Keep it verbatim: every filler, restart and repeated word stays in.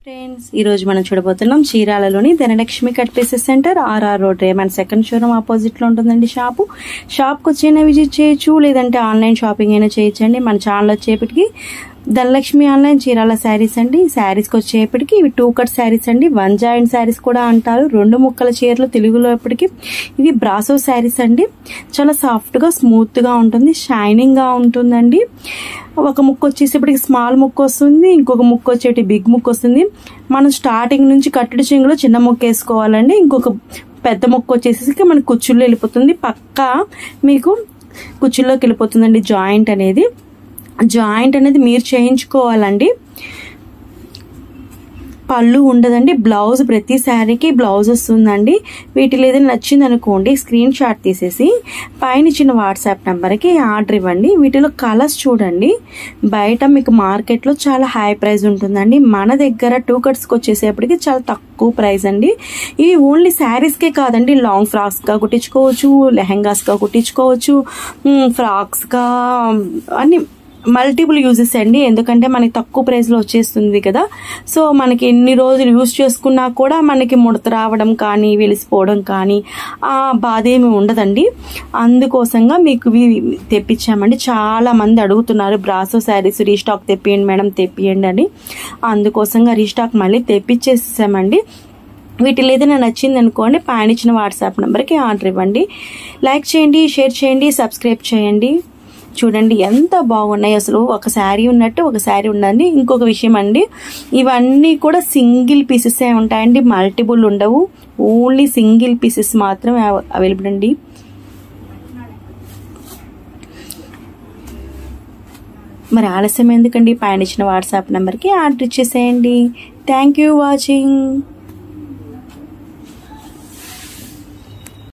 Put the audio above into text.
Friends ఈ రోజు మనం చూడబోతున్నాం చీరాలలోని Dhanalakshmi cut pieces centre RR road Raymond second showroom opposite లో ఉంటుందండి షాపు. షాప్కి వచ్చైనా విజిట్ చేయొచ్చు, లేదంటే ఆన్లైన్ షాపింగ్ అయినా చేయొచ్చండి. మన ఛానల్ వచ్చేపటికి ధనలక్ష్మి ఆన్లైన్ చీరాల శారీస్ అండి. శారీస్కి వచ్చేపటికి ఇవి టూ కట్ శారీస్ అండి, వన్ జాయింట్ శారీస్ కూడా అంటారు. రెండు ముక్కల చీరలు తెలుగులో ఎప్పటికీ ఇవి బ్రాసో శారీస్ అండి. చాలా సాఫ్ట్ గా స్మూత్ గా ఉంటుంది, షైనింగ్ గా ఉంటుందండి. ఒక ముక్క వచ్చేసేపటికి స్మాల్ ముక్క వస్తుంది, ఇంకొక ముక్క వచ్చేటి బిగ్ ముక్క వస్తుంది. మనం స్టార్టింగ్ నుంచి కట్టడి చెంగులో చిన్న ముక్క వేసుకోవాలండి. ఇంకొక పెద్ద ముక్క వచ్చేసి మనకి కుచ్చుల్లో వెళ్ళిపోతుంది, పక్కా మీకు కుచ్చుల్లోకి వెళ్ళిపోతుందండి. జాయింట్ అనేది జాయింట్ అనేది మీరు చేయించుకోవాలండి. పళ్ళు ఉండదండి. బ్లౌజ్ ప్రతి శారీకి బ్లౌజ్ వస్తుందండి. వీటిలో ఏదైనా నచ్చింది అనుకోండి, స్క్రీన్ షాట్ తీసేసి పైన ఇచ్చిన వాట్సాప్ నెంబర్కి ఆర్డర్ ఇవ్వండి. వీటిలో కలర్స్ చూడండి, బయట మీకు మార్కెట్లో చాలా హై ప్రైస్ ఉంటుందండి. మన దగ్గర టూ కట్స్కి వచ్చేసేపటికి చాలా తక్కువ ప్రైస్ అండి. ఇవి ఓన్లీ శారీస్కే కాదండి, లాంగ్ ఫ్రాక్స్గా కుట్టించుకోవచ్చు, లెహెంగాస్గా కుట్టించుకోవచ్చు, ఫ్రాక్స్గా అన్ని మల్టిపుల్ యూజెస్ అండి. ఎందుకంటే మనకి తక్కువ ప్రైస్ లో వచ్చేస్తుంది కదా, సో మనకి ఎన్ని రోజులు యూజ్ చేసుకున్నా కూడా మనకి ముడత రావడం కానీ వెలిసిపోవడం కానీ ఆ బాధ ఏమి ఉండదండి. అందుకోసంగా మీకు తెప్పించామండి. చాలా మంది అడుగుతున్నారు బ్రాసో శారీస్ రీస్టాక్ తెప్పియండి మేడం, తెప్పియండి అని. అందుకోసంగా రీస్టాక్ మళ్ళీ తెప్పించేసామండి. వీటిలో ఏదైనా నచ్చింది అనుకోండి, పైన ఇచ్చిన వాట్సాప్ నెంబర్కి ఆర్డర్ ఇవ్వండి. లైక్ చేయండి, షేర్ చేయండి, సబ్స్క్రైబ్ చేయండి. చూడండి ఎంత బాగున్నాయి అసలు. ఒక శారీ ఉన్నట్టు ఒక శారీ ఉందండి. ఇంకొక విషయం అండి, ఇవన్నీ కూడా సింగిల్ పీసెస్ ఉంటాయండి, మల్టిపుల్ ఉండవు. ఓన్లీ సింగిల్ పీసెస్ మాత్రమే అవైలబుల్ అండి. మరి ఆలస్యం ఎందుకండి, పైన ఇచ్చిన వాట్సాప్ నెంబర్కి ఆర్డర్ ఇచ్చేసేయండి. Thank you watching.